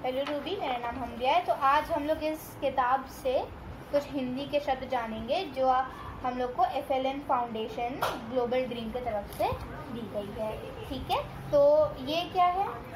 Hello Ruby, मेरा नाम हमदिया है। तो आज हम लोग इस किताब से कुछ हिंदी के शब्द जानेंगे जो हम लोग को FLN फाउंडेशन ग्लोबल ड्रीम की तरफ से दी गई है। ठीक है, तो ये क्या है?